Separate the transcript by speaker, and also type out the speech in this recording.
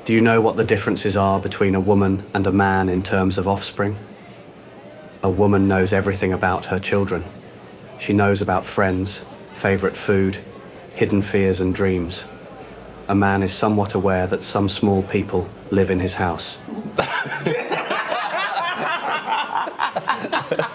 Speaker 1: Do you know what the differences are between a woman and a man in terms of offspring? A woman knows everything about her children. She knows about friends, favourite food, hidden fears and dreams. A man is somewhat aware that some small people live in his house.